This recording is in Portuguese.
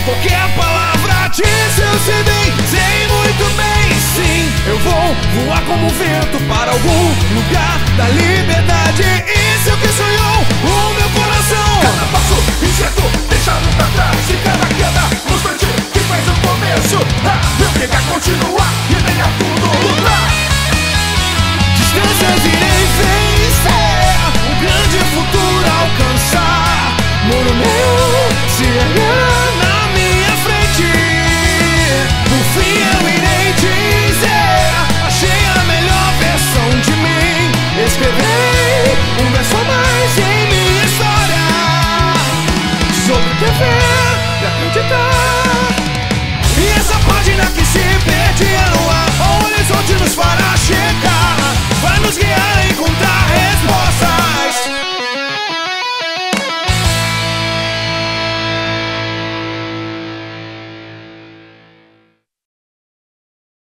qualquer palavra diz eu sei bem, sei muito bem. Sim, eu vou voar como um vento para algum lugar da liberdade. Isso é o que sonhou o meu coração. Cada passo incerto, deixando pra trás, e cada queda